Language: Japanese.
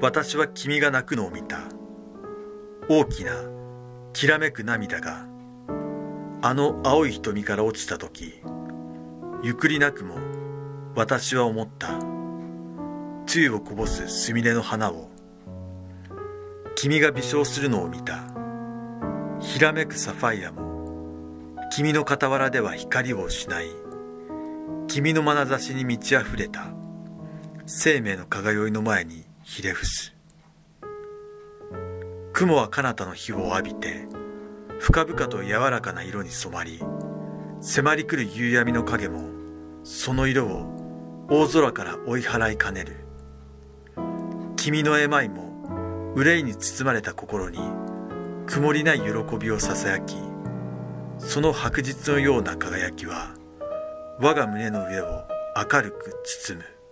私は君が泣くのを見た。大きなきらめく涙があの青い瞳から落ちたとき、ゆくりなくも私は思った。露をこぼすすみれの花を君が微笑するのを見た。ひらめくサファイアも君の傍らでは光を失い、君の眼差しに満ち溢れた生命の輝いの前にひれ伏す。雲は彼方の日を浴びて深々と柔らかな色に染まり、迫り来る夕闇の影もその色を大空から追い払いかねる。君の絵舞も憂いに包まれた心に曇りない喜びをささやき、その白日のような輝きは我が胸の上を明るく包む。